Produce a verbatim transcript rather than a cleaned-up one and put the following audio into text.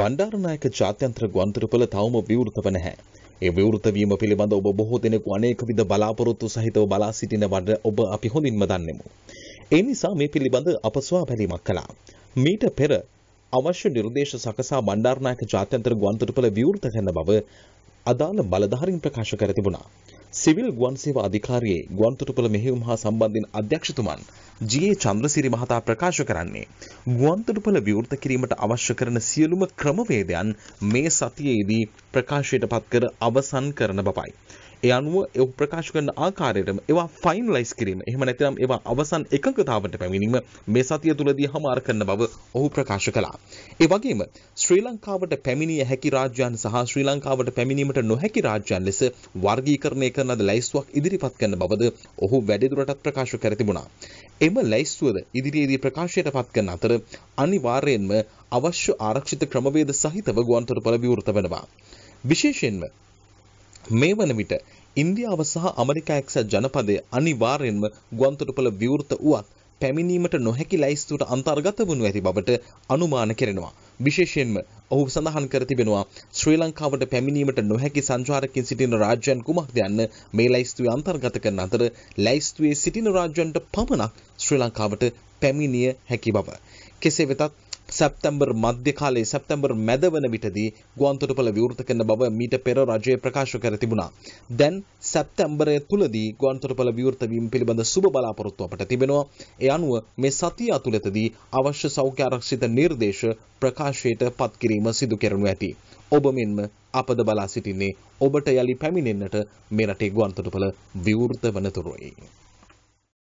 බණ්ඩාරනායක ජාත්‍යන්තර ගුවන්තොටුපළ තවම විවෘතව නැහැ. ඒ විවෘත වීම පිළිබඳ ඔබ බොහෝ දෙනෙකු අනේක විද බලාපොරොත්තු සහිතව බලා සිටින බව ඔබ අපි හොඳින්ම දන්නෙමු. ඒ නිසා මේ පිළිබඳ අප සොයා බැලීමක් කළා. මීට පෙර අවශ්‍ය නිර්දේශ සකසා බණ්ඩාරනායක ජාත්‍යන්තර ගුවන්තොටුපළ විවෘත කරන බව අදාළ බලධාරීන් ප්‍රකාශ කර තිබුණා. සිවිල් ගුවන් සේවා අධිකාරියේ ගුවන්තොටුපළ මෙහෙයුම් හා සම්බන්ධයෙන් අධ්‍යක්ෂතුමන් ජී ඒ චන්ද්‍රසිරි මහතා ප්‍රකාශ කරන්නේ ගුවන්තොටුපළ විවෘත කිරීමට අවශ්‍ය කරන සියලුම ක්‍රමවේදයන් මේ සතියේදී ප්‍රකාශයට පත් කර අවසන් කරන බවයි. ඒ අනුව ඒ ප්‍රකාශ කරන ආකාරයටම ඒවා ෆයිනලයිස් කිරීම එහෙම නැත්නම් ඒවා අවසන් එකඟතාවට පැමිණීම මේ සතිය තුලදී හමාර කරන බව ඔහු ප්‍රකාශ කළා. ඒ වගේම ශ්‍රී ලංකාවට පැමිණිය හැකි රාජ්‍යයන් සහ ශ්‍රී ලංකාවට පැමිණීමට නොහැකි රාජ්‍යයන් ලෙස වර්ගීකරණය කරන ලද ලැයිස්තුවක් ඉදිරිපත් කරන බවද ඔහු වැඩිදුරටත් ප්‍රකාශ කර තිබුණා. එම ලැයිස්තුවද ඉදිරියේදී ප්‍රකාශයට පත් කරන අතර අනිවාර්යයෙන්ම අවශ්‍ය ආරක්ෂිත ක්‍රමවේද සහිතව ගුවන්තොටුපළ විවෘත වෙනවා. විශේෂයෙන්ම මේ වන විට ඉන්දියාව සහ ඇමරිකා එක්සත් ජනපදයේ අනිවාර්යෙන්ම ගුවන්තොටුපළ විවෘත වුවත් පැමිණීමට නොහැකි ලැයිස්තුවට අන්තර්ගත වනු ඇති බවට අනුමාන කෙරෙනවා. විශේෂයෙන්ම ඔහු සඳහන් කර තිබෙනවා ශ්‍රී ලංකාවට පැමිණීමට නොහැකි සංචාරකයන් සිටින රාජ්‍යයන් කුමක්ද යන්න මේ ලැයිස්තුවේ අන්තර්ගත කරන අතර ලැයිස්තුවේ සිටින රාජ්‍යයන්ට පමණක් ශ්‍රී ලංකාවට පැමිණිය හැකි බව. කෙසේ වෙතත් සැප්තැම්බර් මධ්‍ය කාලයේ සැප්තැම්බර් මැද වන විටදී ගුවන්තොටුපළ විවෘත කරන බව මීට පෙර රජය ප්‍රකාශ කර තිබුණා. දැන් සැප්තැම්බරය තුලදී ගුවන්තොටුපළ විවෘත වීම පිළිබඳ සුබ බලාපොරොත්තු අපට තිබෙනවා. ඒ අනුව මේ සතිය අතුලතදී අවශ්‍ය සෞඛ්‍ය ආරක්ෂිත නිර්දේශ ප්‍රකාශයට පත් කිරීම සිදු කරනු ඇති. ඔබ මෙන්ම අපද බලා සිටින්නේ ඔබට යලි පැමිණෙන්නට මේ රටේ ගුවන්තොටුපළ විවෘත වනතුරුයි.